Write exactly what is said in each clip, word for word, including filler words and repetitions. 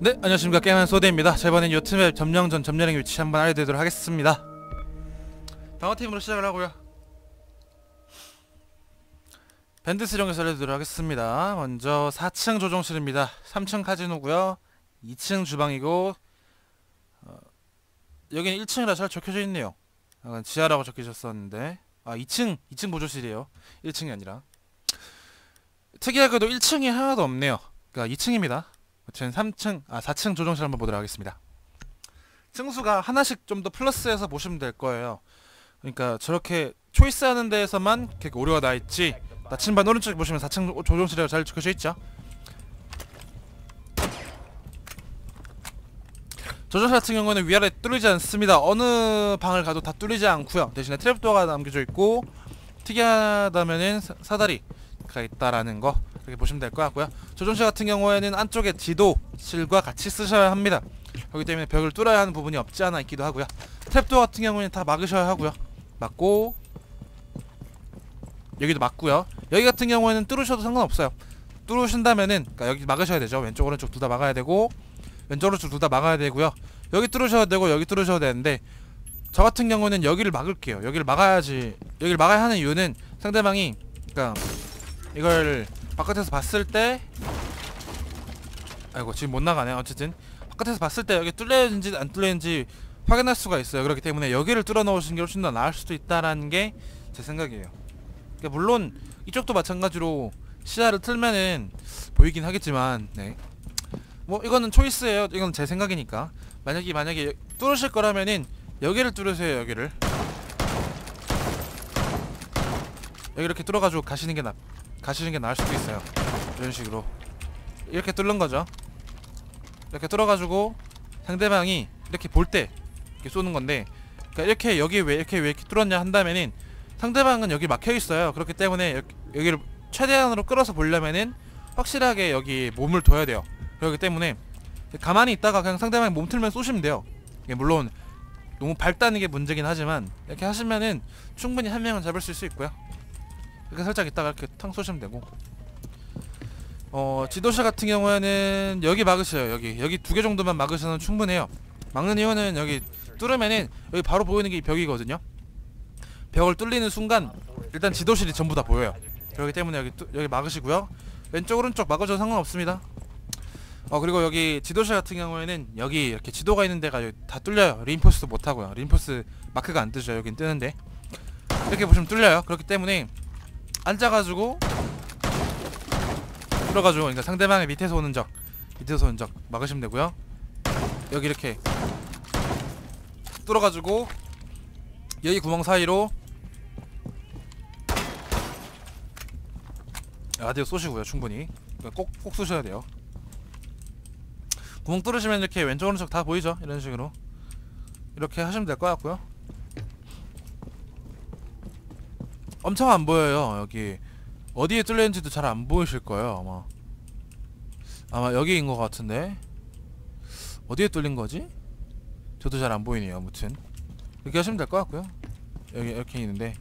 네, 안녕하십니까. 게임하는 소대입니다. 자, 이번엔 요트맵 점령전 점령의 위치 한번 알려드리도록 하겠습니다. 방어팀으로 시작을 하고요. 밴드 수령에서 알려드리도록 하겠습니다. 먼저 사 층 조종실입니다. 삼 층 카지노고요, 이 층 주방이고, 어, 여기는 일 층이라 잘 적혀져 있네요. 약간 지하라고 적혀졌었는데, 아, 이 층 이 층 보조실이에요. 일 층이 아니라. 특이하게도 일 층이 하나도 없네요. 그러니까 이 층입니다. 아무튼 삼 층, 아 사 층 조종실 한번 보도록 하겠습니다. 층수가 하나씩 좀 더 플러스해서 보시면 될 거예요. 그러니까 저렇게 초이스하는 데에서만 이렇게 오류가 나 있지, 나침반 오른쪽에 보시면 사 층 조종실이라고 잘 적혀져 있죠. 조종실 같은 경우는 위아래 뚫리지 않습니다. 어느 방을 가도 다 뚫리지 않고요. 대신에 트랩도어가 남겨져 있고, 특이하다면은 사, 사다리가 있다라는 거 이렇게 보시면 될 것 같고요. 조종실 같은 경우에는 안쪽에 지도실과 같이 쓰셔야 합니다. 그렇기 때문에 벽을 뚫어야 하는 부분이 없지 않아 있기도 하고요. 트랩도어 같은 경우에는 다 막으셔야 하고요. 막고, 여기도 막고요. 여기 같은 경우에는 뚫으셔도 상관없어요. 뚫으신다면은, 그러니까 여기 막으셔야 되죠. 왼쪽 오른쪽 둘 다 막아야 되고, 왼쪽 오른쪽 둘 다 막아야 되고요. 여기 뚫으셔야 되고, 여기 뚫으셔야 되는데, 저 같은 경우는 여기를 막을게요. 여기를 막아야지. 여기를 막아야 하는 이유는 상대방이, 그러니까 이걸 바깥에서 봤을 때, 아이고 지금 못 나가네. 어쨌든 바깥에서 봤을 때 여기 뚫려있는지 안 뚫려있는지 확인할 수가 있어요. 그렇기 때문에 여기를 뚫어 넣으시는 게 훨씬 더 나을 수도 있다라는 게 제 생각이에요. 그러니까 물론 이쪽도 마찬가지로 시야를 틀면은 보이긴 하겠지만, 네, 뭐 이거는 초이스예요. 이건 제 생각이니까. 만약에 만약에 뚫으실 거라면은 여기를 뚫으세요. 여기를 여기 이렇게 뚫어가지고 가시는 게 나 가시는 게 나을 수도 있어요. 이런 식으로 이렇게 뚫는 거죠. 이렇게 뚫어가지고 상대방이 이렇게 볼 때 이렇게 쏘는 건데, 그러니까 이렇게 여기 왜 이렇게 왜 이렇게 뚫었냐 한다면은 상대방은 여기 막혀 있어요. 그렇기 때문에 여기, 여기를 최대한으로 끌어서 보려면은 확실하게 여기 몸을 둬야 돼요. 그렇기 때문에 가만히 있다가 그냥 상대방이 몸 틀면 쏘시면 돼요. 물론 너무 밝다는 게 문제긴 하지만 이렇게 하시면은 충분히 한 명은 잡을 수 있고요. 이렇게 살짝 있다가 이렇게 탕 쏘시면 되고, 어 지도실 같은 경우에는 여기 막으셔요. 여기 여기 두 개 정도만 막으셔도 충분해요. 막는 이유는 여기 뚫으면은 여기 바로 보이는 게 이 벽이거든요. 벽을 뚫리는 순간 일단 지도실이 전부 다 보여요. 그렇기 때문에 여기 뚜, 여기 막으시고요. 왼쪽 오른쪽 막아줘도 상관없습니다. 어 그리고 여기 지도실 같은 경우에는 여기 이렇게 지도가 있는 데가 다 뚫려요. 리인포스도 못하고요. 리인포스 마크가 안 뜨죠. 여긴 뜨는데 이렇게 보시면 뚫려요. 그렇기 때문에 앉아가지고 뚫어가지고, 그러니까 상대방의 밑에서 오는 적 밑에서 오는 적 막으시면 되고요. 여기 이렇게 뚫어가지고 여기 구멍 사이로 라디오 쏘시고요. 충분히 꼭 꼭 쏘셔야 돼요. 구멍 뚫으시면 이렇게 왼쪽 오른쪽 다 보이죠. 이런 식으로 이렇게 하시면 될 것 같고요. 엄청 안 보여요. 여기 어디에 뚫려있는지도 잘 안 보이실 거예요. 아마 아마 여기인 것 같은데 어디에 뚫린 거지? 저도 잘 안 보이네요. 아무튼 이렇게 하시면 될 것 같고요. 여기 이렇게 있는데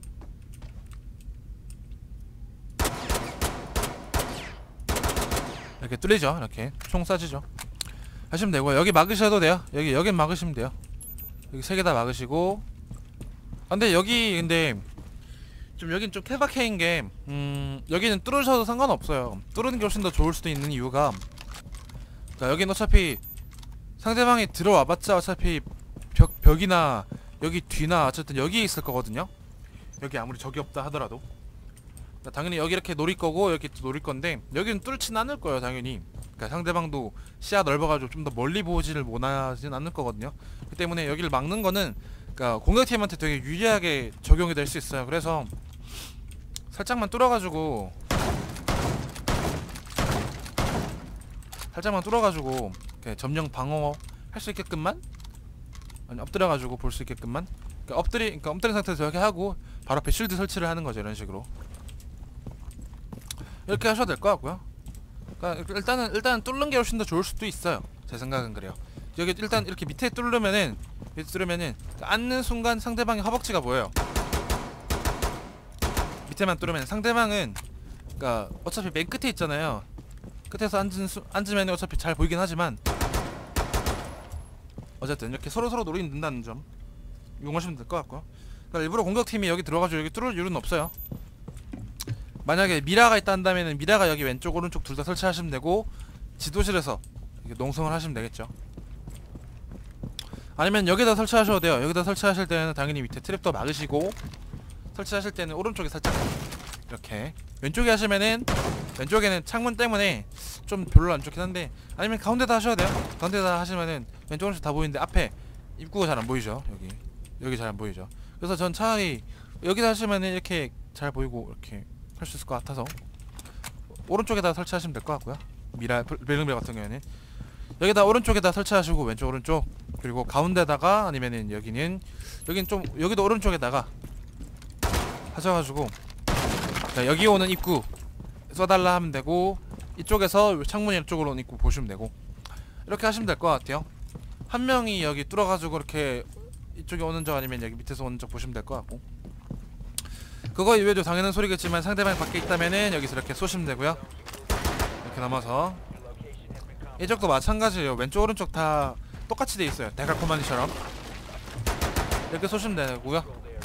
이렇게 뚫리죠. 이렇게 총 쏴지죠. 하시면 되고요. 여기 막으셔도 돼요. 여기 여긴 막으시면 돼요. 여기 세 개 다 막으시고. 아, 근데 여기 근데 좀 여긴 좀 케바케인 게, 음 여기는 뚫으셔도 상관없어요. 뚫는 게 훨씬 더 좋을 수도 있는 이유가, 그러니까 여긴 어차피 상대방이 들어와봤자 어차피 벽, 벽이나 여기 뒤나 어쨌든 여기에 있을 거거든요. 여기 아무리 적이 없다 하더라도. 그러니까 당연히 여기 이렇게 노릴 거고 여기 또 노릴 건데 여기는 뚫진 않을 거예요. 당연히. 그러니까 상대방도 시야 넓어가지고 좀 더 멀리 보지를 못하진 않을 거거든요. 그렇기 때문에 여기를 막는 거는, 그러니까 공격팀한테 되게 유리하게 적용이 될 수 있어요. 그래서 살짝만 뚫어가지고 살짝만 뚫어가지고 점령 방어 할 수 있게끔만, 아니 엎드려가지고 볼 수 있게끔만, 그러니까 엎드리 그러니까 엎드린 상태에서 이렇게 하고 바로 앞에 쉴드 설치를 하는 거죠. 이런 식으로 이렇게 하셔도 될 것 같고요. 그러니까 일단은 일단은 뚫는 게 훨씬 더 좋을 수도 있어요. 제 생각은 그래요. 여기 일단 이렇게 밑에 뚫으면은 밑에 뚫으면은 앉는 순간 상대방의 허벅지가 보여요. 밑에만 뚫으면 상대방은, 그러니까 어차피 맨 끝에 있잖아요. 끝에서 앉은 수, 앉으면 어차피 잘 보이긴 하지만 어쨌든 이렇게 서로서로 노리는 된다는 점 이용하시면 될 것 같고요. 그러니까 일부러 공격팀이 여기 들어가지고 여기 뚫을 이유는 없어요. 만약에 미라가 있다 한다면은 미라가 여기 왼쪽 오른쪽 둘 다 설치하시면 되고 지도실에서 농성을 하시면 되겠죠. 아니면 여기다 설치하셔도 돼요. 여기다 설치하실 때는 당연히 밑에 트랩도 막으시고 설치하실 때는 오른쪽에 살짝 이렇게 왼쪽에 하시면은 왼쪽에는 창문 때문에 좀 별로 안 좋긴 한데 아니면 가운데다 하셔도 돼요. 가운데다 하시면은 왼쪽 오른쪽 다 보이는데 앞에 입구가 잘 안 보이죠. 여기 여기 잘 안 보이죠. 그래서 전 차라리 여기다 하시면은 이렇게 잘 보이고 이렇게 할 수 있을 것 같아서 오른쪽에다 설치하시면 될 것 같고요. 미라 벨링벨 같은 경우에는 여기다 오른쪽에다 설치하시고 왼쪽 오른쪽 그리고 가운데다가 아니면은 여기는 여긴 좀 여기도 오른쪽에다가 하셔가지고 자, 여기 오는 입구 써달라 하면 되고 이쪽에서 창문 이쪽으로 오는 입구 보시면 되고 이렇게 하시면 될 것 같아요. 한 명이 여기 뚫어가지고 이렇게 이쪽에 오는 적 아니면 여기 밑에서 오는 적 보시면 될 것 같고 그거 이외에도 당연한 소리겠지만 상대방이 밖에 있다면은 여기서 이렇게 쏘시면 되고요. 이렇게 넘어서 이쪽도 마찬가지예요. 왼쪽 오른쪽 다 똑같이 돼 있어요. 데칼코마니처럼 이렇게 쏘시면 되고요.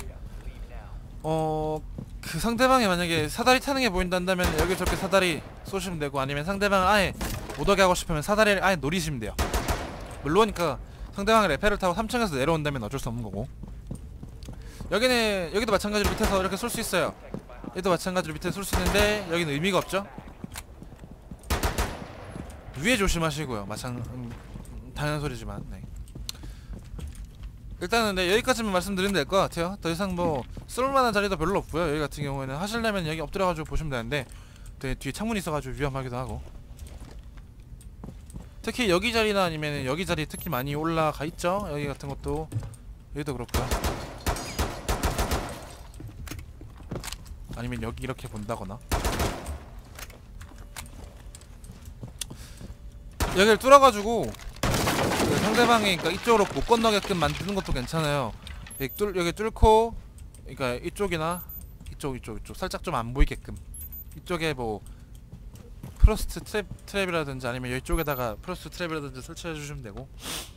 어... 그 상대방이 만약에 사다리 타는 게 보인다 한다면 여기 저렇게 사다리 쏘시면 되고 아니면 상대방을 아예 못 오게 하고 싶으면 사다리를 아예 노리시면 돼요. 물론이니까 상대방이 레펠을 타고 삼 층에서 내려온다면 어쩔 수 없는 거고 여기는 여기도 마찬가지로 밑에서 이렇게 쏠 수 있어요. 여기도 마찬가지로 밑에 쏠 수 있는데 여기는 의미가 없죠. 위에 조심하시고요. 마찬 음, 당연한 소리지만 네. 일단은 네, 여기까지만 말씀드리면 될 것 같아요. 더 이상 뭐 쏠만한 자리도 별로 없고요. 여기 같은 경우에는 하시려면 여기 엎드려가지고 보시면 되는데 되게 뒤에 창문이 있어가지고 위험하기도 하고 특히 여기 자리나 아니면 여기 자리 특히 많이 올라가 있죠. 여기 같은 것도 여기도 그렇고요. 아니면 여기 이렇게 본다거나 여기를 뚫어가지고 상대방이 그러니까 이쪽으로 못 건너게끔 만드는 것도 괜찮아요. 여기, 뚫, 여기 뚫고 그러니까 이쪽이나 이쪽 이쪽 이쪽 살짝 좀 안 보이게끔 이쪽에 뭐 프로스트 트랩, 트랩이라든지 아니면 이쪽에다가 프로스트 트랩이라든지 설치해 주시면 되고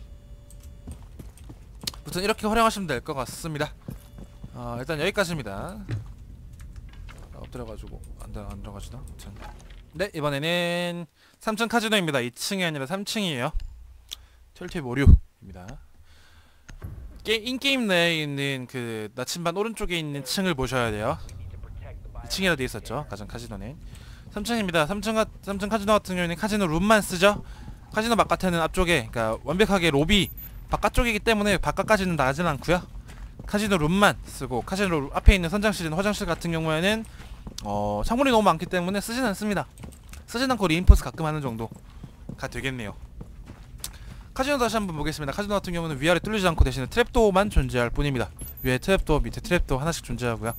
아무튼 이렇게 활용하시면 될 것 같습니다. 어, 일단 여기까지입니다. 엎드려가지고 안, 안 들어가지나? 네, 이번에는 삼 층 카지노입니다. 이 층이 아니라 삼 층이에요. 트웰브 오류입니다. 게, 인게임 내에 있는 그 나침반 오른쪽에 있는 층을 보셔야 돼요. 이 층이라 되어 있었죠. 가장 카지노는 삼 층입니다. 삼 층, 삼 층 카지노 같은 경우에는 카지노 룸만 쓰죠. 카지노 바깥에는 앞쪽에 그러니까 완벽하게 로비 바깥쪽이기 때문에 바깥까지는 나가진 않고요. 카지노 룸만 쓰고 카지노 룸 앞에 있는 선장실이나 화장실 같은 경우에는 어, 창문이 너무 많기 때문에 쓰진 않습니다. 쓰진 않고 리인포스 가끔 하는 정도가 되겠네요. 카지노 다시 한번 보겠습니다. 카지노 같은 경우는 위아래 뚫리지 않고 대신에 트랩도어만 존재할 뿐입니다. 위에 트랩도어, 밑에 트랩도어 하나씩 존재하고요.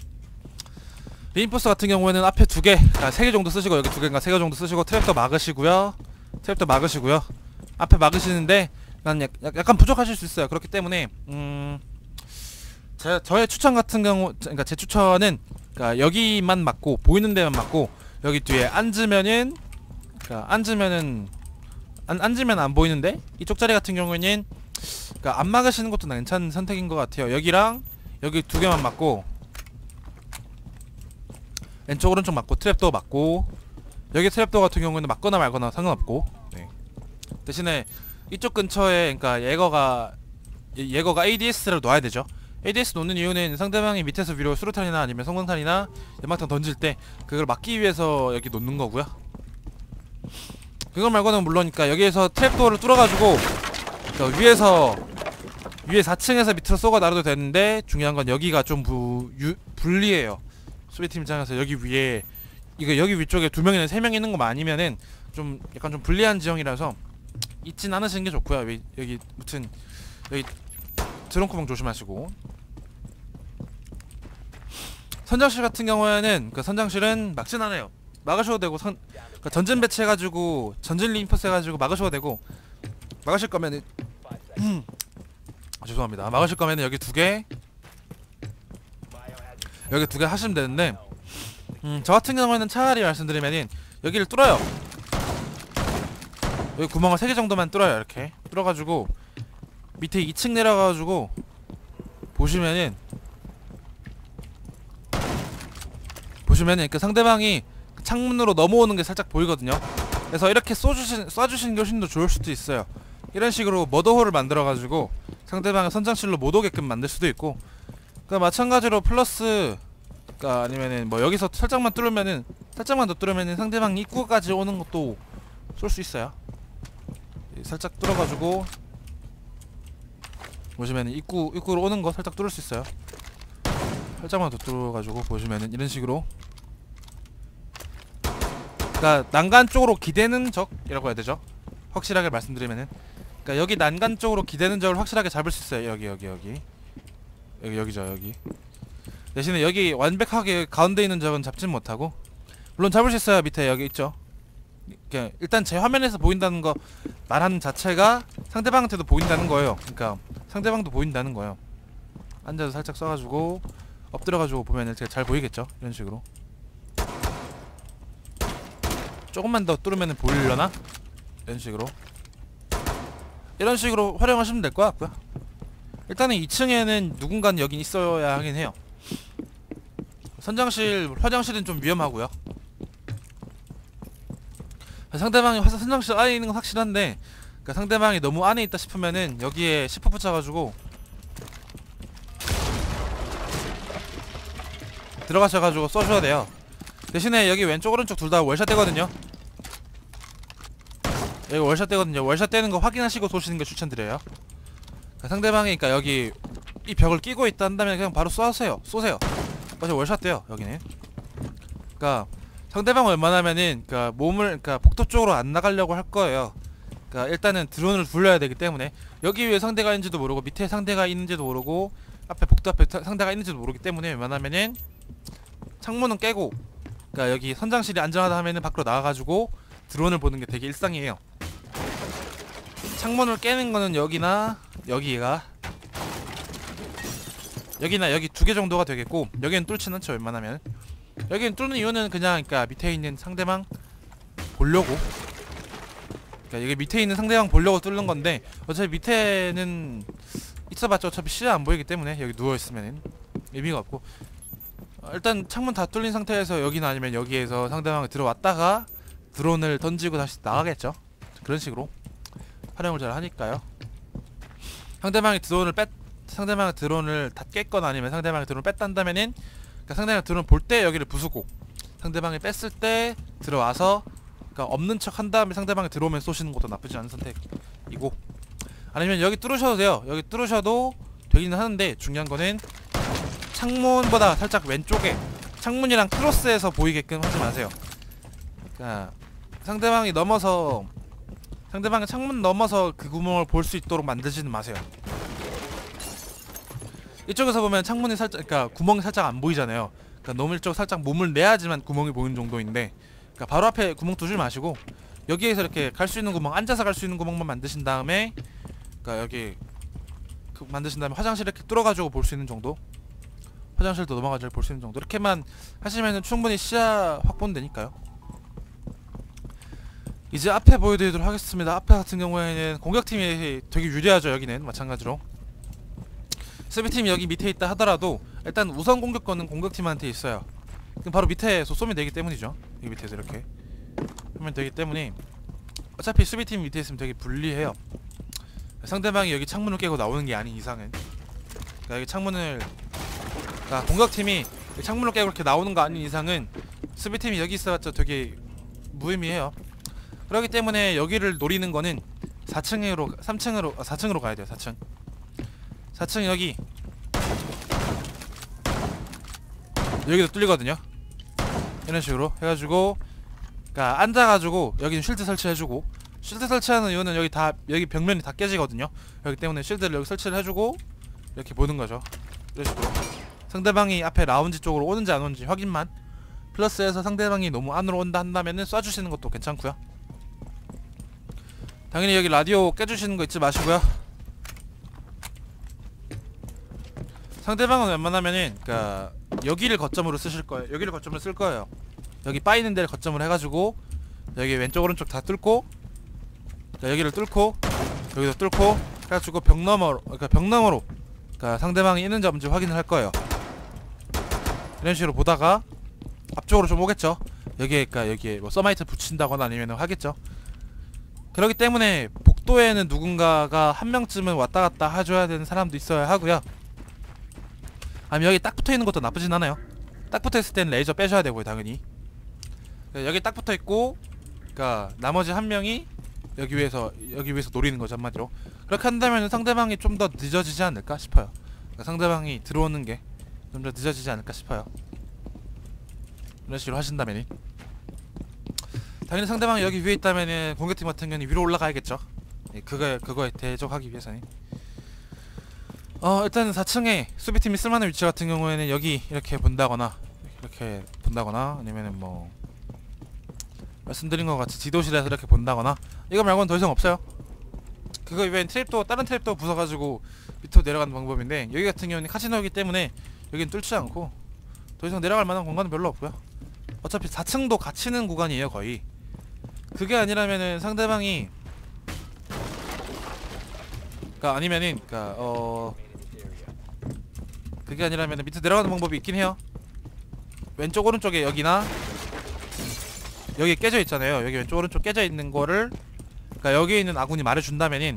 리인포스 같은 경우에는 앞에 두 개, 아, 세 개 정도 쓰시고 여기 두 개인가 세 개 정도 쓰시고 트랩도 막으시고요. 트랩도 막으시고요. 앞에 막으시는데 난 약, 약간 부족하실 수 있어요. 그렇기 때문에 음, 제, 저의 추천 같은 경우, 그러니까 제 추천은 그러니까 여기만 막고 보이는 데만 막고 여기 뒤에 앉으면은 그러니까 앉으면은 안, 앉으면 안 보이는데 이쪽 자리 같은 경우에는 그러니까 안 막으시는 것도 괜찮은 선택인 것 같아요. 여기랑 여기 두 개만 막고 왼쪽 오른쪽 막고 트랩도 막고 여기 트랩도 같은 경우에는 막거나 말거나 상관없고 네. 대신에 이쪽 근처에 그러니까 예거가 예거가 에이디에스를 놔야 되죠. 에이디에스 놓는 이유는 상대방이 밑에서 위로 수류탄이나 아니면 성광탄이나 연막탄 던질 때 그걸 막기 위해서 여기 놓는 거고요. 그걸 말고는 물론이니까 여기에서 트랩도어를 뚫어가지고 그러니까 위에서 위에 사 층에서 밑으로 쏘고 날아도 되는데 중요한 건 여기가 좀 부, 유, 불리해요. 수비팀 입장에서 여기 위에 이거 여기 위쪽에 두 명이나 세 명 있는 거 아니면은 좀 약간 좀 불리한 지형이라서 있진 않으시는 게 좋고요. 여기, 여기 무튼 여기 드론구멍 조심하시고 선장실 같은 경우에는 그 선장실은 막진 않아요. 막으셔도 되고 선, 그러니까 전진 배치해가지고 전진 리인포스 해가지고 막으셔도 되고 막으실 거면은 아, 죄송합니다. 막으실 거면은 여기 두 개 여기 두 개 하시면 되는데 음, 저 같은 경우에는 차라리 말씀드리면은 여기를 뚫어요. 여기 구멍을 세 개 정도만 뚫어요. 이렇게 뚫어가지고 밑에 이 층 내려가가지고 보시면은 보시면은 그 상대방이 창문으로 넘어오는 게 살짝 보이거든요. 그래서 이렇게 쏘주신, 쏴주시는 게 훨씬 더 좋을 수도 있어요. 이런 식으로 머더홀을 만들어가지고 상대방의 선장실로 못 오게끔 만들 수도 있고, 그러니까 마찬가지로 플러스, 그러니까 아니면은 뭐 여기서 살짝만 뚫으면은 살짝만 더 뚫으면은 상대방 입구까지 오는 것도 쏠 수 있어요. 살짝 뚫어가지고 보시면은 입구 입구로 오는 거 살짝 뚫을 수 있어요. 살짝만 더 뚫어가지고 보시면은 이런 식으로, 그러니까 난간 쪽으로 기대는 적이라고 해야 되죠. 확실하게 말씀드리면은, 그러니까 여기 난간 쪽으로 기대는 적을 확실하게 잡을 수 있어요. 여기 여기 여기 여기 여기죠 여기. 대신에 여기 완벽하게 가운데 있는 적은 잡진 못하고, 물론 잡을 수 있어요. 밑에 여기 있죠. 그냥 일단 제 화면에서 보인다는 거 말하는 자체가 상대방한테도 보인다는 거예요. 그러니까 상대방도 보인다는 거예요. 앉아서 살짝 쏴가지고 엎드려가지고 보면 이렇게 잘 보이겠죠. 이런 식으로 조금만 더 뚫으면 보이려나? 이런 식으로 이런 식으로 활용하시면 될 것 같고요. 일단은 이 층에는 누군가는 여긴 있어야 하긴 해요. 선장실, 화장실은 좀 위험하고요. 상대방이 화, 선장실 안에 있는 건 확실한데, 그러니까 상대방이 너무 안에 있다 싶으면은 여기에 시프 붙여가지고 들어가셔가지고 쏘셔야 돼요. 대신에 여기 왼쪽 오른쪽 둘 다 월샷 되거든요. 여기 월샷 되거든요. 월샷 되는 거 확인하시고 쏘시는 거 추천드려요. 그러니까 상대방이 그러니까 여기 이 벽을 끼고 있다 한다면 그냥 바로 쏘세요. 쏘세요. 어차피 월샷 돼요. 여기는. 그러니까 상대방 웬만하면은 그러니까 몸을 그러니까 복도 쪽으로 안 나가려고 할 거예요. 그러니까 일단은 드론을 굴려야 되기 때문에 여기 위에 상대가 있는지도 모르고 밑에 상대가 있는지도 모르고 앞에 복도 앞에 상대가 있는지도 모르기 때문에 웬만하면은 창문은 깨고, 그러니까 여기 선장실이 안전하다 하면은 밖으로 나가가지고 드론을 보는 게 되게 일상이에요. 창문을 깨는 거는 여기나 여기가 여기나 여기 두 개 정도가 되겠고, 여기는 뚫진 않죠. 웬만하면 여기는 뚫는 이유는 그냥 그러니까 밑에 있는 상대방 보려고, 그러니까 여기 밑에 있는 상대방 보려고 뚫는 건데, 어차피 밑에는 있어봤자 어차피 시야 안 보이기 때문에 여기 누워있으면은 의미가 없고, 어, 일단 창문 다 뚫린 상태에서 여기나 아니면 여기에서 상대방이 들어왔다가 드론을 던지고 다시 나가겠죠. 그런 식으로 활용을 잘 하니까요. 상대방이 드론을 뺐 상대방의 드론을 다 깼거나 아니면 상대방의 드론을 뺐다 한다면은, 그러니까 상대방의 드론 볼 때 여기를 부수고 상대방이 뺐을 때 들어와서, 그러니까 없는 척 한 다음에 상대방이 들어오면 쏘시는 것도 나쁘지 않은 선택이고, 아니면 여기 뚫으셔도 돼요. 여기 뚫으셔도 되기는 하는데 중요한 거는 창문보다 살짝 왼쪽에 창문이랑 크로스해서 보이게끔 하지 마세요. 그러니까 상대방이 넘어서 상대방의 창문 넘어서 그 구멍을 볼 수 있도록 만들지는 마세요. 이쪽에서 보면 창문이 살짝, 그러니까 구멍이 살짝 안 보이잖아요. 그러니까 너무 이쪽 살짝 몸을 내야지만 구멍이 보이는 정도인데, 그러니까 바로 앞에 구멍 두지 마시고 여기에서 이렇게 갈 수 있는 구멍, 앉아서 갈 수 있는 구멍만 만드신 다음에, 그러니까 여기 그 만드신 다음에 화장실 이렇게 뚫어가지고 볼 수 있는 정도, 화장실도 넘어가지고 볼 수 있는 정도, 이렇게만 하시면은 충분히 시야 확보는 되니까요. 이제 앞에 보여드리도록 하겠습니다. 앞에 같은 경우에는 공격팀이 되게 유리하죠. 여기는 마찬가지로 수비팀이 여기 밑에 있다 하더라도 일단 우선 공격권은 공격팀한테 있어요. 그럼 바로 밑에서 쏘면 되기 때문이죠. 여기 밑에서 이렇게 하면 되기 때문에 어차피 수비팀 밑에 있으면 되게 불리해요. 상대방이 여기 창문을 깨고 나오는 게 아닌 이상은, 그러니까 여기 창문을, 그러니까 공격팀이 창문을 깨고 이렇게 나오는 거 아닌 이상은 수비팀이 여기 있어봤자 되게 무의미해요. 그렇기 때문에 여기를 노리는 거는 사 층으로 삼 층으로 아, 사 층으로 가야 돼요. 사 층 사 층 여기 여기도 뚫리거든요. 이런 식으로 해가지고, 그러니까 앉아가지고 여기는 쉴드 설치해주고, 쉴드 설치하는 이유는 여기 다 여기 벽면이 다 깨지거든요. 여기 때문에 쉴드를 여기 설치를 해주고 이렇게 보는 거죠. 이런 식으로 상대방이 앞에 라운지 쪽으로 오는지 안 오는지 확인만, 플러스해서 상대방이 너무 안으로 온다 한다면은 쏴주시는 것도 괜찮고요. 당연히 여기 라디오 깨주시는 거 잊지 마시고요. 상대방은 웬만하면은 그니까 여기를 거점으로 쓰실 거예요. 여기를 거점으로 쓸 거예요. 여기 빠이는 데를 거점으로 해가지고 여기 왼쪽 오른쪽 다 뚫고 자, 여기를 뚫고 여기도 뚫고 해가지고 벽 너머로, 그러니까 벽 너머로, 그러니까 상대방이 있는지 없는지 확인을 할 거예요. 이런 식으로 보다가 앞쪽으로 좀 오겠죠. 여기에, 그러니까 여기에 뭐 서마이트 붙인다거나 아니면 하겠죠. 그렇기 때문에 복도에는 누군가가 한 명쯤은 왔다 갔다 해줘야 되는 사람도 있어야 하고요. 아니면 여기 딱 붙어 있는 것도 나쁘진 않아요. 딱 붙어 있을 때는 레이저 빼셔야 되고요, 당연히. 여기 딱 붙어 있고, 그러니까 나머지 한 명이 여기 위에서 여기 위에서 노리는 거죠, 한마디로. 그렇게 한다면 상대방이 좀 더 늦어지지 않을까 싶어요. 그러니까 상대방이 들어오는 게 좀 더 늦어지지 않을까 싶어요. 이런 식으로 하신다면은 당연히 상대방이 여기 위에 있다면은 공격팀 같은 경우는 위로 올라가야겠죠. 예, 그거에 그거에 대적하기 위해서는. 어 일단 사 층에 수비팀이 쓸만한 위치 같은 경우에는 여기 이렇게 본다거나 이렇게 본다거나 아니면은 뭐 말씀드린 것 같이 지도실에서 이렇게 본다거나, 이거 말고는 더 이상 없어요. 그거 이외엔 트랩도, 다른 트랩도 부숴가지고 밑으로 내려가는 방법인데, 여기 같은 경우는 카지노이기 때문에 여긴 뚫지 않고 더 이상 내려갈 만한 공간은 별로 없고요. 어차피 사 층도 갇히는 구간이에요, 거의. 그게 아니라면은 상대방이, 그니까 아니면은 그니까 어 그게 아니라면은 밑에 내려가는 방법이 있긴 해요. 왼쪽 오른쪽에 여기나 여기 깨져 있잖아요. 여기 왼쪽 오른쪽 깨져 있는 거를, 그니까 여기 있는 아군이 말해준다면은,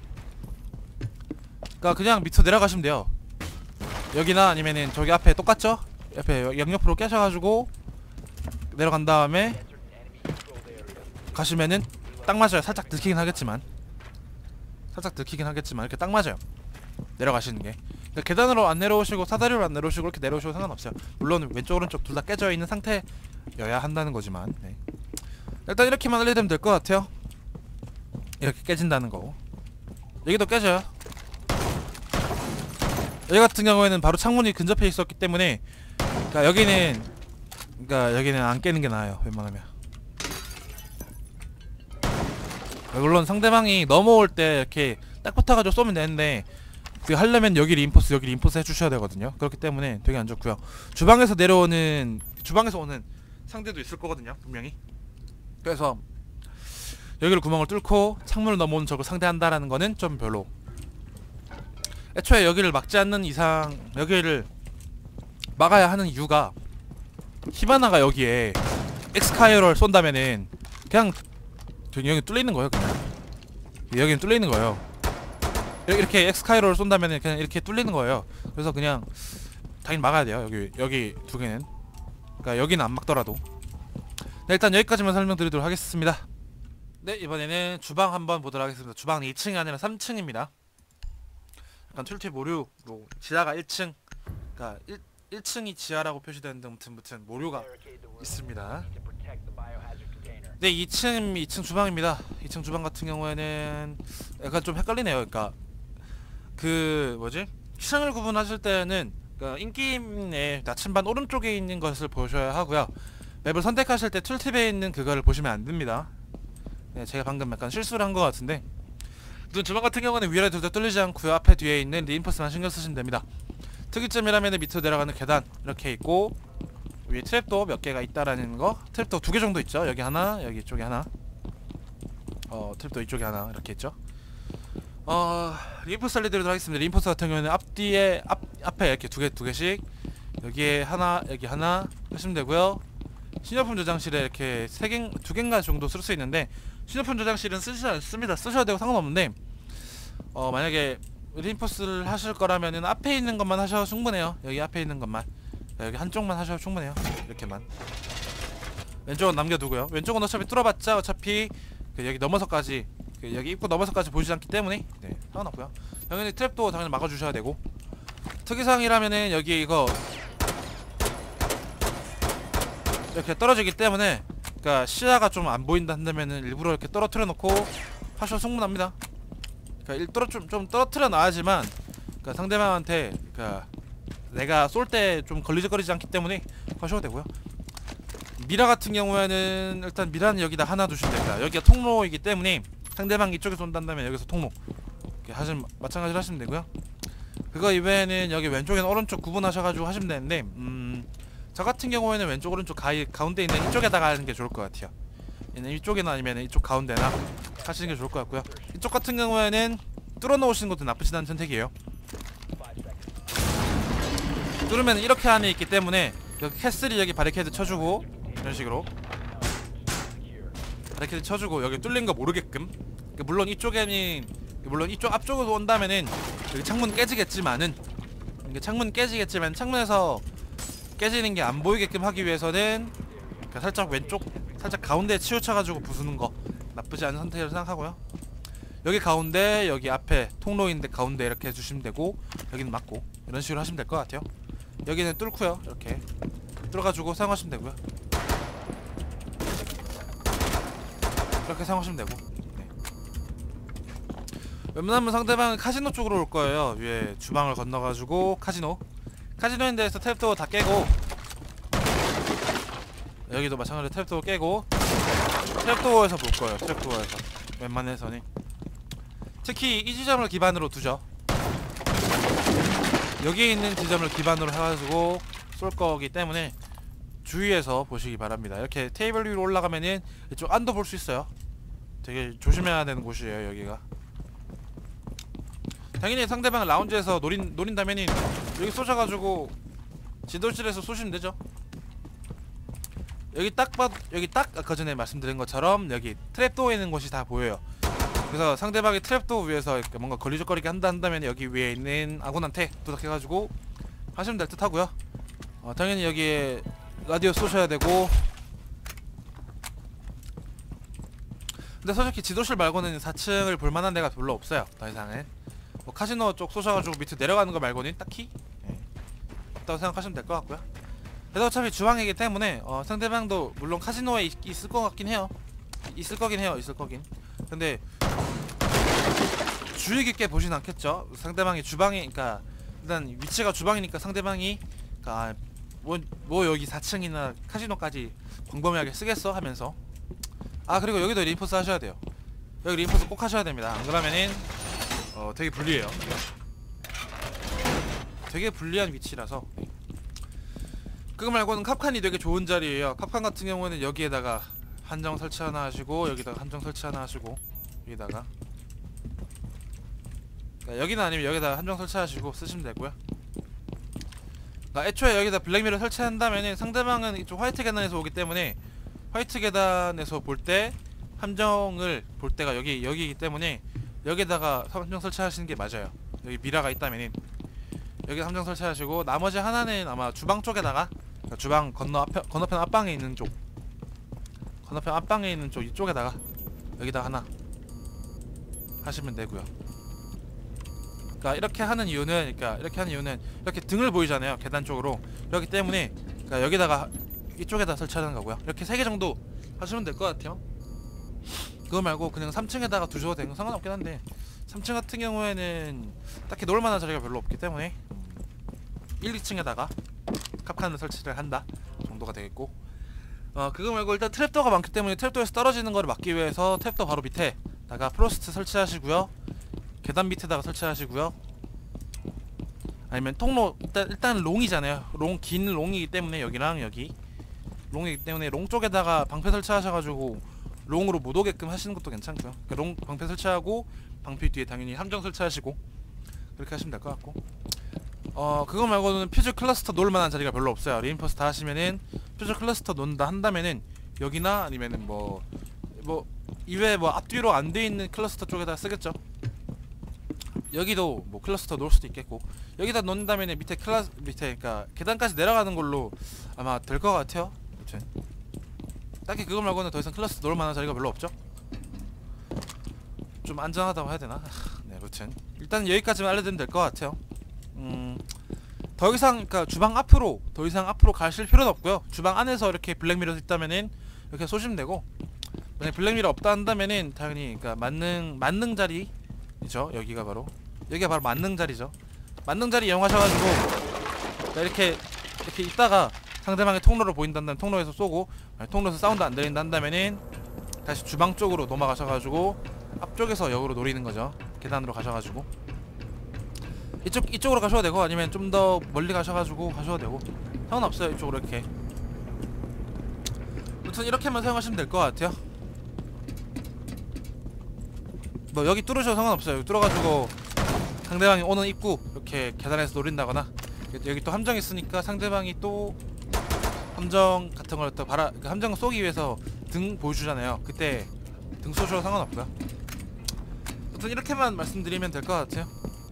그니까 그냥 밑으로 내려가시면 돼요. 여기나 아니면은 저기 앞에 똑같죠? 옆에 양옆으로 깨셔가지고 내려간 다음에 가시면은 딱 맞아요. 살짝 들키긴 하겠지만 살짝 들키긴 하겠지만 이렇게 딱 맞아요. 내려가시는 게. 그러니까 계단으로 안 내려오시고 사다리로 안 내려오시고 이렇게 내려오셔도 상관없어요. 물론 왼쪽 오른쪽 둘 다 깨져 있는 상태여야 한다는 거지만, 네. 일단 이렇게만 알려드리면 될 것 같아요. 이렇게 깨진다는 거. 여기도 깨져요. 여기 같은 경우에는 바로 창문이 근접해 있었기 때문에, 그러니까 여기는 그러니까 여기는 안 깨는 게 나아요, 웬만하면. 물론 상대방이 넘어올 때 이렇게 딱 붙어가지고 쏘면 되는데, 그 하려면 여기 리인포스 여기 리인포스 해주셔야 되거든요. 그렇기 때문에 되게 안 좋고요. 주방에서 내려오는, 주방에서 오는 상대도 있을 거거든요, 분명히. 그래서 여기를 구멍을 뚫고 창문을 넘어오는 적을 상대한다라는 거는 좀 별로. 애초에 여기를 막지 않는 이상 여기를 막아야 하는 이유가, 히바나가 여기에 엑스카이어를 쏜다면은 그냥 여기 뚫리는 거예요. 그냥 여기는 뚫리는 거예요. 이렇게 엑스카이로를 쏜다면은 그냥 이렇게 뚫리는 거예요. 그래서 그냥 당연히 막아야 돼요. 여기 여기 두 개는. 그러니까 여기는 안 막더라도. 네, 일단 여기까지만 설명드리도록 하겠습니다. 네, 이번에는 주방 한번 보도록 하겠습니다. 주방은 이 층이 아니라 삼 층입니다. 약간 툴팁 오류로 지하가 일 층, 그러니까 일 층이 지하라고 표시되는 등 무튼 무튼 모류가 있습니다. 네, 이 층 이 층 주방입니다. 이 층 주방 같은 경우에는 약간 좀 헷갈리네요. 그러니까 그 뭐지? 층을 구분하실 때는 그러니까 인게임의 나침반 오른쪽에 있는 것을 보셔야 하고요. 맵을 선택하실 때 툴팁에 있는 그거를 보시면 안 됩니다. 네, 제가 방금 약간 실수를 한 것 같은데, 눈 주방 같은 경우는 위아래 둘 다 뚫리지 않고요. 앞에 뒤에 있는 리인포스만 신경 쓰시면 됩니다. 특이점이라면 밑으로 내려가는 계단 이렇게 있고, 위에 트랩도 몇 개가 있다라는 거. 트랩도 두 개 정도 있죠. 여기 하나, 여기 이쪽에 하나. 어, 트랩도 이쪽에 하나 이렇게 있죠. 어, 리인포스 알려드리도록 하겠습니다. 리인포스 같은 경우는 앞뒤에 앞 앞에 이렇게 두 개 두 개씩, 여기에 하나, 여기 하나 하시면 되고요. 신제품 저장실에 이렇게 세 개, 두 개인가 정도 쓸 수 있는데, 신제품 저장실은 쓰지 않습니다. 쓰셔도 되고 상관없는데, 어, 만약에 리인포스를 하실 거라면은 앞에 있는 것만 하셔도 충분해요. 여기 앞에 있는 것만, 여기 한쪽만 하셔도 충분해요. 이렇게만. 왼쪽은 남겨두고요. 왼쪽은 어차피 뚫어봤자 어차피 그 여기 넘어서까지, 그 여기 입구 넘어서까지 보이지 않기 때문에, 네, 상관없고요. 당연히 트랩도 당연히 막아주셔야 되고, 특이사항이라면은 여기 이거 이렇게 떨어지기 때문에, 그러니까 시야가 좀 안 보인다 한다면은 일부러 이렇게 떨어뜨려 놓고 하셔도 충분합니다. 그러니까 일 떨어 좀, 좀 떨어뜨려 놔야지만, 그러니까 상대방한테, 그러니까 내가 쏠 때 좀 걸리적거리지 않기 때문에 하셔도 되고요. 미라 같은 경우에는 일단 미라는 여기다 하나 두시면 됩니다. 여기가 통로이기 때문에 상대방이 이쪽에서 온다면 여기서 통로 이렇게 하시면, 마찬가지로 하시면 되고요. 그거 이외에는 여기 왼쪽에는 오른쪽 구분하셔가지고 하시면 되는데, 음, 저 같은 경우에는 왼쪽 오른쪽 가이, 가운데 있는 이쪽에다가 하는 게 좋을 것 같아요. 얘는 이쪽이나 아니면 이쪽 가운데나 하시는 게 좋을 것 같고요. 이쪽 같은 경우에는 뚫어 놓으시는 것도 나쁘지 않은 선택이에요. 뚫으면 이렇게 안에 있기 때문에 여기 캐슬이 여기 바리케이드 쳐주고 이런 식으로 바리케이드 쳐주고 여기 뚫린 거 모르게끔. 물론 이쪽에는 물론 이쪽 앞쪽으로 온다면은 여기 창문 깨지겠지만은 이게 창문 깨지겠지만 창문에서 깨지는 게 안 보이게끔 하기 위해서는 살짝 왼쪽 살짝 가운데에 치우쳐가지고 부수는 거 나쁘지 않은 선택이라고 생각하고요. 여기 가운데 여기 앞에 통로인데 가운데 이렇게 해주시면 되고 여기는 막고 이런 식으로 하시면 될 것 같아요. 여기는 뚫고요. 이렇게 뚫어가지고 사용하시면 되고요. 이렇게 사용하시면 되고. 네. 웬만하면 상대방은 카지노 쪽으로 올 거예요. 위에 주방을 건너가지고 카지노 카지노인 데에서 탭도 다 깨고 여기도 마찬가지로 탭도 깨고 트랩도어에서 볼 거예요. 트랩도어에서 웬만해서는 특히 이 지점을 기반으로 두죠. 여기에 있는 지점을 기반으로 해가지고 쏠 거기 때문에 주의해서 보시기 바랍니다. 이렇게 테이블 위로 올라가면은 이쪽 안도 볼 수 있어요. 되게 조심해야 되는 곳이에요. 여기가 당연히 상대방 라운지에서 노린, 노린다면은 여기 쏘셔가지고 지도실에서 쏘시면 되죠. 여기 딱 봐, 여기 딱 아까 전에 말씀드린 것처럼 여기 트랩도어 있는 곳이 다 보여요. 그래서 상대방이 트랩도어 위에서 이렇게 뭔가 걸리적거리게 한다 한다면 여기 위에 있는 아군한테 도닥해가지고 하시면 될 듯 하고요. 어, 당연히 여기에 라디오 쏘셔야 되고. 근데 솔직히 지도실 말고는 사 층을 볼만한 데가 별로 없어요. 더 이상은 뭐 카지노 쪽 쏘셔가지고 밑에 내려가는 거 말고는 딱히 예, 없다고 생각하시면 될 것 같고요. 그래서 어차피 주방이기 때문에 어, 상대방도 물론 카지노에 있, 있을 것 같긴 해요. 있을 거긴 해요. 있을 거긴. 근데 주의 깊게 보진 않겠죠. 상대방이 주방이 그러니까 일단 위치가 주방이니까 상대방이 그러니까 뭐, 뭐 여기 사 층이나 카지노까지 광범위하게 쓰겠어 하면서. 아 그리고 여기도 리인포스 하셔야 돼요. 여기 리인포스 꼭 하셔야 됩니다. 안 그러면은 어 되게 불리해요. 되게 불리한 위치라서. 그거 말고는 캅칸이 되게 좋은 자리예요. 캅칸 같은 경우는 여기에다가 한정 설치 하나 하시고 여기다가 한정 설치 하나 하시고 여기다가 그러니까 여기는 아니면 여기다가 한정 설치하시고 쓰시면 되고요. 그러니까 애초에 여기다 블랙미러 설치한다면은 상대방은 이쪽 화이트 계단에서 오기 때문에 화이트 계단에서 볼 때 함정을 볼 때가 여기 여기이기 때문에 여기다가 함정 설치하시는 게 맞아요. 여기 미라가 있다면은 여기 함정 설치하시고 나머지 하나는 아마 주방 쪽에다가 그러니까 주방 건너 앞 건너편 앞방에 있는 쪽 건너편 앞방에 있는 쪽 이쪽에다가 여기다 하나 하시면 되고요. 그러니까 이렇게 하는 이유는 그러니까 이렇게 하는 이유는 이렇게 등을 보이잖아요. 계단 쪽으로. 그렇기 때문에 그러니까 여기다가 이쪽에다 설치하는 거고요. 이렇게 세 개 정도 하시면 될 것 같아요. 그거 말고 그냥 삼 층에다가 두셔도 되는 건 상관없긴 한데 삼 층 같은 경우에는 딱히 놓을만한 자리가 별로 없기 때문에 일, 이 층에다가 캅칸을 설치를 한다 정도가 되겠고. 어 그거 말고 일단 트랩도어가 많기 때문에 트랩도어에서 떨어지는 거를 막기 위해서 트랩도어 바로 밑에다가 프로스트 설치하시고요. 계단 밑에다가 설치하시고요. 아니면 통로 일단 일단 롱이잖아요. 롱 긴 롱이기 때문에 여기랑 여기 롱이기 때문에 롱 쪽에다가 방패 설치하셔가지고 롱으로 못 오게끔 하시는 것도 괜찮고요. 그러니까 롱 방패 설치하고 방패 뒤에 당연히 함정 설치하시고 그렇게 하시면 될 것 같고. 어 그거 말고는 퓨즈 클러스터 놓을 만한 자리가 별로 없어요. 리인포스 다 하시면은 퓨즈 클러스터 놓는다 한다면은 여기나 아니면은 뭐 뭐 이외에 뭐 앞뒤로 안 돼 있는 클러스터 쪽에다 쓰겠죠. 여기도 뭐 클러스터 놓을 수도 있겠고 여기다 놓는다면은 밑에 클라스 밑에 그러니까 계단까지 내려가는 걸로 아마 될 것 같아요. 아무튼 딱히 그거 말고는 더 이상 클러스터 놓을 만한 자리가 별로 없죠. 좀 안전하다고 해야 되나? 네, 아무튼 일단 여기까지만 알려드리면 될 것 같아요. 음, 더 이상 그러니까 주방 앞으로 더 이상 앞으로 가실 필요는 없고요. 주방 안에서 이렇게 블랙미러 있다면은 이렇게 쏘시면 되고 만약 블랙미러 없다 한다면은 당연히 그러니까 만능 만능 자리죠. 여기가 바로 여기가 바로 만능 자리죠. 만능 자리 이용하셔가지고 이렇게 이렇게 있다가 상대방의 통로로 보인다면 통로에서 쏘고 통로에서 사운드 안 들린다 한다면은 다시 주방 쪽으로 넘어가셔가지고 앞쪽에서 역으로 노리는 거죠. 계단으로 가셔가지고 이쪽 이쪽으로 가셔도 되고 아니면 좀 더 멀리 가셔가지고 가셔도 되고 상관없어요. 이쪽으로 이렇게. 아무튼 이렇게만 사용하시면 될 것 같아요. 뭐 여기 뚫으셔도 상관없어요. 여기 뚫어가지고 상대방이 오는 입구 이렇게 계단에서 노린다거나, 여기 또 함정 있으니까 상대방이 또 함정 같은 걸 또 바라, 그 함정 쏘기 위해서 등 보여주잖아요. 그때 등 쏘셔도 상관없고요. 아무튼 이렇게만 말씀드리면 될 것 같아요.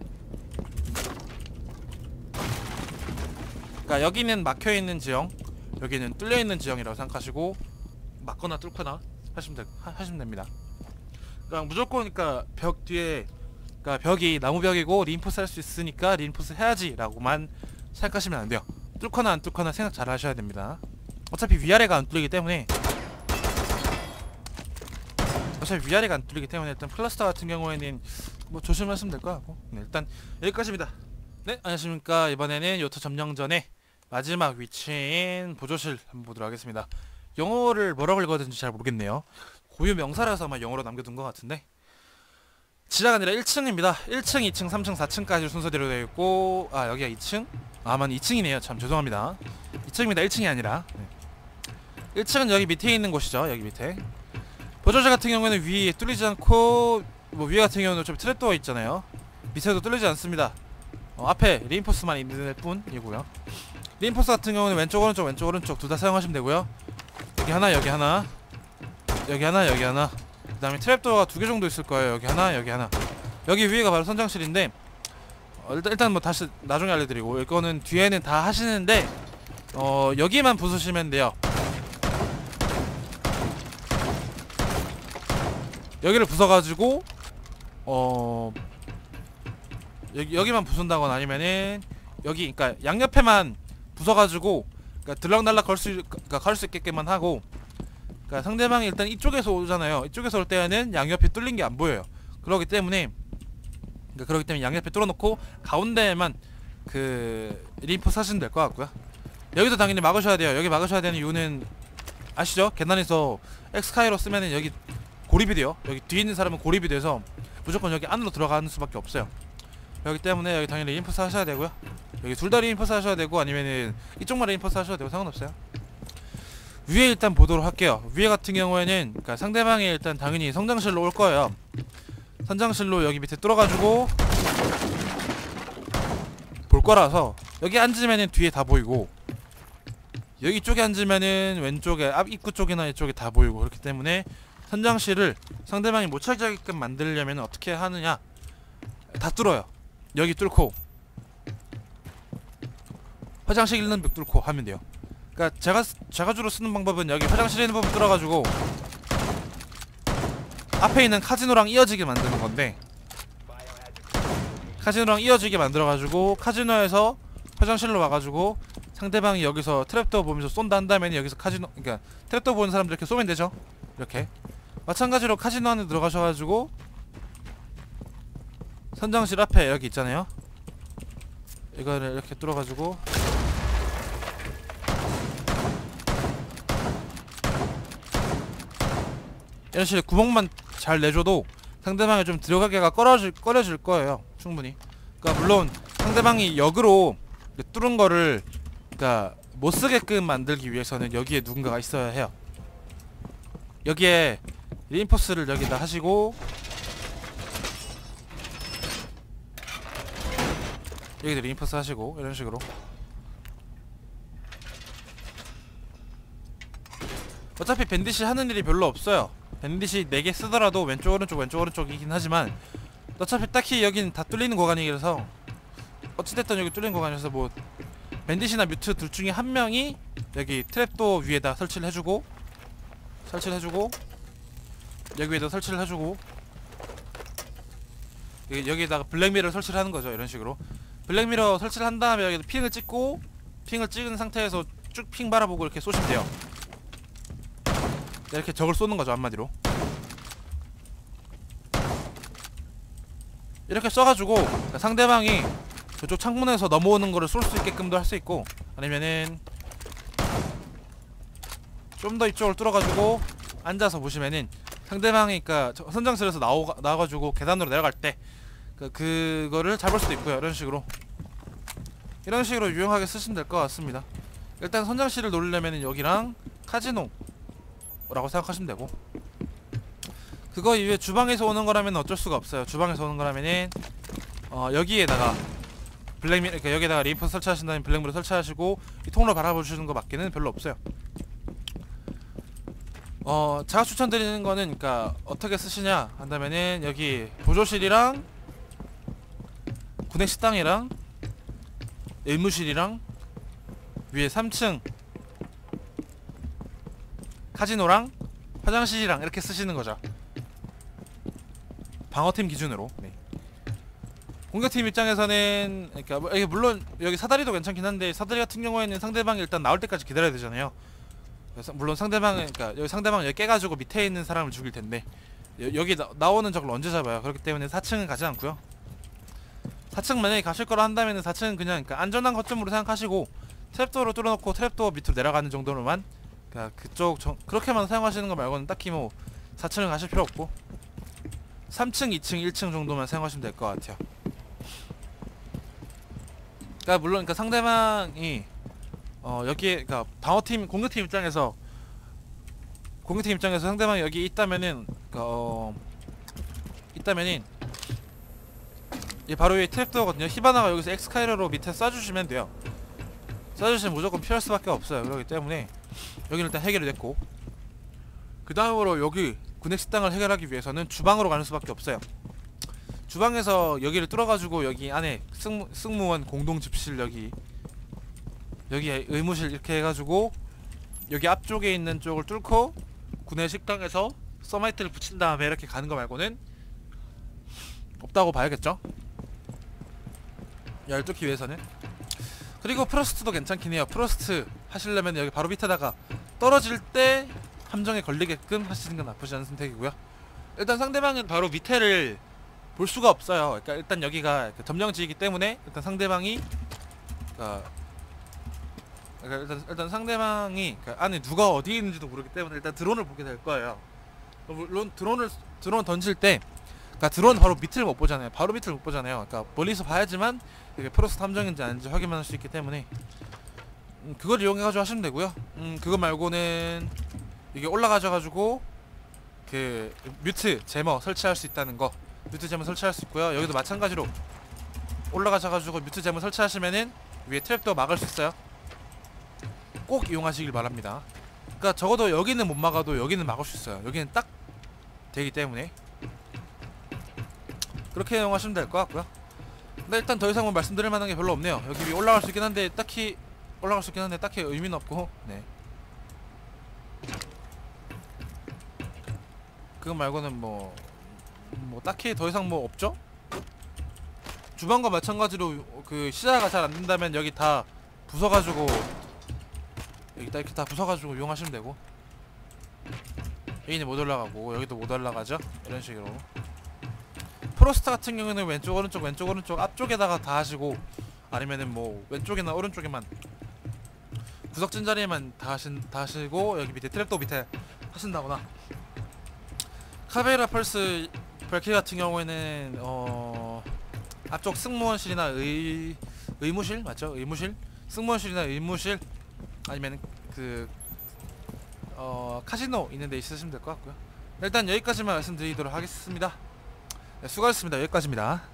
그러니까 여기는 막혀있는 지형, 여기는 뚫려있는 지형이라고 생각하시고 막거나 뚫거나 하시면, 되, 하, 하시면 됩니다. 그러니까 무조건, 그러니까 벽 뒤에, 그러니까 벽이 나무벽이고 리인포스 할 수 있으니까 리인포스 해야지 라고만 생각하시면 안 돼요. 뚫거나 안 뚫거나 생각 잘 하셔야 됩니다. 어차피 위아래가 안 뚫리기 때문에 어차피 위아래가 안 뚫리기 때문에 일단 클러스터 같은 경우에는 뭐 조심하시면 될 것 같고, 네, 일단 여기까지입니다. 네, 안녕하십니까. 이번에는 요트 점령 전에 마지막 위치인 보조실 한번 보도록 하겠습니다. 영어를 뭐라고 읽어야 되는지 잘 모르겠네요. 고유 명사라서 아마 영어로 남겨둔 것 같은데, 지하가 아니라 일 층입니다. 일 층, 이 층, 삼 층, 사 층까지 순서대로 되어 있고, 아 여기가 이 층? 아만 이 층이네요. 참 죄송합니다. 이 층입니다. 일 층이 아니라. 네. 일 층은 여기 밑에 있는 곳이죠. 여기 밑에. 보조실 같은 경우에는 위에 뚫리지 않고, 뭐 위에 같은 경우는 좀 트랩도어 있잖아요. 밑에도 뚫리지 않습니다. 어, 앞에 리인포스만 있는 뿐이고요. 리인포스 같은 경우는 왼쪽 오른쪽 왼쪽 오른쪽 둘 다 사용하시면 되고요. 여기 하나 여기 하나 여기 하나 여기 하나, 그 다음에 트랩도어가 두 개 정도 있을 거예요. 여기 하나 여기 하나. 여기 위에가 바로 선장실인데, 어, 일단, 일단 뭐 다시 나중에 알려드리고, 이거는 뒤에는 다 하시는데 어 여기만 부수시면 돼요. 여기를 부숴가지고 어 여기, 여기만 부순다거나 아니면은 여기, 그러니까 양옆에만 부숴가지고, 그러니까 들락날락 걸 수, 그러니까 갈 수 있게끔만 하고, 그러니까 상대방이 일단 이쪽에서 오잖아요. 이쪽에서 올 때는 양옆이 뚫린 게 안 보여요. 그렇기 때문에, 그러니까 그렇기 때문에 양옆에 뚫어놓고 가운데에만 그 리인포스 하시면 될 것 같고요. 여기도 당연히 막으셔야 돼요. 여기 막으셔야 되는 이유는 아시죠? 계단에서 엑스카이로 쓰면은 여기 고립이 돼요. 여기 뒤에 있는 사람은 고립이 돼서 무조건 여기 안으로 들어가는 수밖에 없어요. 그렇기 때문에 여기 당연히 리인포스 하셔야 되고요. 여기 둘 다 리인포스 하셔야 되고, 아니면은 이쪽만 리인포스 하셔도 되고 상관없어요. 위에 일단 보도록 할게요. 위에 같은 경우에는, 그러니까 상대방이 일단 당연히 성장실로 올 거예요. 선장실로 여기 밑에 뚫어가지고 볼 거라서, 여기 앉으면은 뒤에 다 보이고, 여기 쪽에 앉으면은 왼쪽에 앞 입구 쪽이나 이쪽에 다 보이고, 그렇기 때문에 선장실을 상대방이 못 찾게끔 만들려면 어떻게 하느냐, 다 뚫어요. 여기 뚫고 화장실 있는 벽 뚫고 하면 돼요. 그러니까 제가 제가 주로 쓰는 방법은 여기 화장실에 있는 부분 뚫어가지고 앞에 있는 카지노랑 이어지게 만드는 건데, 카지노랑 이어지게 만들어가지고 카지노에서 화장실로 와가지고 상대방이 여기서 트랩도어 보면서 쏜다 한다면 여기서 카지노, 그러니까 트랩도어 보는 사람들 이렇게 쏘면 되죠. 이렇게 마찬가지로 카지노 안에 들어가셔가지고 선장실 앞에 여기 있잖아요. 이거를 이렇게 뚫어가지고 이런 식으로 구멍만 잘 내줘도 상대방이 좀 들어가기가 꺼려질, 꺼려질 거예요. 충분히. 그러니까 물론 상대방이 역으로 뚫은 거를, 그러니까 못 쓰게끔 만들기 위해서는 여기에 누군가가 있어야 해요. 여기에 리인포스를 여기다 하시고, 여기도 리인포스 하시고, 이런 식으로. 어차피 밴딧이 하는 일이 별로 없어요. 밴딧이 네 개 쓰더라도 왼쪽 오른쪽 왼쪽 오른쪽이긴 하지만 어차피 딱히 여긴 다 뚫리는 구간이라서, 어찌됐든 여기 뚫린 구간이라서 뭐 밴딧이나 뮤트 둘 중에 한 명이 여기 트랩도 위에다 설치를 해주고, 설치를 해주고, 여기 위에다 설치를 해주고, 여기, 여기에다가 블랙미러를 설치를 하는 거죠. 이런 식으로 블랙미러 설치를 한 다음에 여기다 핑을 찍고, 핑을 찍은 상태에서 쭉 핑 바라보고 이렇게 쏘시면 돼요. 이렇게 적을 쏘는 거죠, 한마디로. 이렇게 써가지고, 그러니까 상대방이 저쪽 창문에서 넘어오는 거를 쏠 수 있게끔도 할 수 있고, 아니면은 좀 더 이쪽을 뚫어가지고 앉아서 보시면은 상대방이, 그니까 선장실에서 나오, 나와가지고 계단으로 내려갈 때 그, 그거를 잡을 수도 있고요. 이런 식으로 이런 식으로 유용하게 쓰시면 될 것 같습니다. 일단 선장실을 노리려면은 여기랑 카지노 라고 생각하시면 되고, 그거 이외에 주방에서 오는 거라면 어쩔 수가 없어요. 주방에서 오는 거라면은 어 여기에다가 블랙미 그러니까 여기에다가 리퍼 설치하신 다음에 블랙미러 설치하시고 이 통로 바라보시는 거 밖에는 별로 없어요. 어 제가 추천드리는 거는 그러니까 어떻게 쓰시냐 한다면은 여기 보조실이랑 구내식당이랑 일무실이랑 위에 삼 층 카지노랑 화장실이랑 이렇게 쓰시는 거죠. 방어팀 기준으로. 네. 공격팀 입장에서는 그러니까 뭐 이게 물론 여기 사다리도 괜찮긴 한데 사다리 같은 경우에는 상대방이 일단 나올 때까지 기다려야 되잖아요. 그래서 물론 상대방은 그러니까 여기 상대방은 여기 깨가지고 밑에 있는 사람을 죽일 텐데 여, 여기 나, 나오는 적을 언제 잡아요? 그렇기 때문에 사 층은 가지 않고요. 사 층 만약에 가실 거라 한다면은 사 층은 그냥 그러니까 안전한 거점으로 생각하시고 트랩도어를 뚫어놓고 트랩도어 밑으로 내려가는 정도로만 그러니까 그쪽 정, 그렇게만 사용하시는 거 말고는 딱히 뭐 사 층을 가실 필요 없고 삼 층, 이 층, 일 층 정도만 사용하시면 될 것 같아요. 그러니까 물론 그러니까 상대방이 어 여기에 그러니까 방어팀 공격팀 입장에서 공격팀 입장에서 상대방이 여기 있다면은 그러니까 어 있다면은 이 바로 위에 트랩도어거든요. 히바나가 여기서 엑스카이러로 밑에 쏴주시면 돼요. 쏴주시면 무조건 피할 수밖에 없어요. 그렇기 때문에 여기는 일단 해결이 됐고 그 다음으로 여기 군액식당을 해결하기 위해서는 주방으로 가는 수밖에 없어요. 주방에서 여기를 뚫어가지고 여기 안에 승무, 승무원 공동집실 여기 여기 의무실 이렇게 해가지고 여기 앞쪽에 있는 쪽을 뚫고 군의식당에서 서마이트를 붙인 다음에 이렇게 가는 거 말고는 없다고 봐야겠죠? 열 뚫기 위해서는. 그리고 프로스트도 괜찮긴 해요. 프로스트 하시려면 여기 바로 밑에다가 떨어질 때 함정에 걸리게끔 하시는 건 나쁘지 않은 선택이고요. 일단 상대방은 바로 밑에를 볼 수가 없어요. 그러니까 일단 여기가 점령지이기 때문에 일단 상대방이 그러니까, 그러니까 일단, 일단 상대방이 그러니까 안에 누가 어디에 있는지도 모르기 때문에 일단 드론을 보게 될 거예요. 물론 드론을 드론 던질 때 그러니까 드론 바로 밑을 못 보잖아요. 바로 밑을 못 보잖아요. 그러니까 멀리서 봐야지만 이게 프로스트 함정인지 아닌지 확인만 할 수 있기 때문에 음, 그걸 이용해가지고 하시면 되고요. 음 그거 말고는 이게 올라가셔가지고 그 뮤트 제머 설치할 수 있다는 거 뮤트 제머 설치할 수 있고요. 여기도 마찬가지로 올라가셔가지고 뮤트 제머 설치하시면은 위에 트랩도 막을 수 있어요. 꼭 이용하시길 바랍니다. 그러니까 적어도 여기는 못 막아도 여기는 막을 수 있어요. 여기는 딱 되기 때문에 그렇게 이용하시면 될 것 같고요. 근데 일단 더 이상 뭐 말씀드릴 만한 게 별로 없네요. 여기 위에 올라갈 수 있긴 한데 딱히 올라갈 수 있긴 한데 딱히 의미는 없고 네. 그거 말고는 뭐, 뭐 딱히 더 이상 뭐 없죠? 주방과 마찬가지로 그 시야가 잘 안 된다면 여기 다 부숴가지고 여기 다 이렇게 다 부숴가지고 이용하시면 되고 여기는 못 올라가고 여기도 못 올라가죠? 이런 식으로. 프로스트 같은 경우는 왼쪽 오른쪽 왼쪽 오른쪽 앞쪽에다가 다 하시고 아니면은 뭐 왼쪽이나 오른쪽에만 구석진 자리에만 다, 하신, 다 하시고 여기 밑에 트랩도 밑에 하신다거나. 카베이라 펄스 발키리 같은 경우에는 어 앞쪽 승무원실이나 의 의무실 맞죠? 의무실 승무원실이나 의무실 아니면 그 어 카지노 있는데 있으시면 될 것 같고요. 일단 여기까지만 말씀드리도록 하겠습니다. 네, 수고하셨습니다. 여기까지입니다.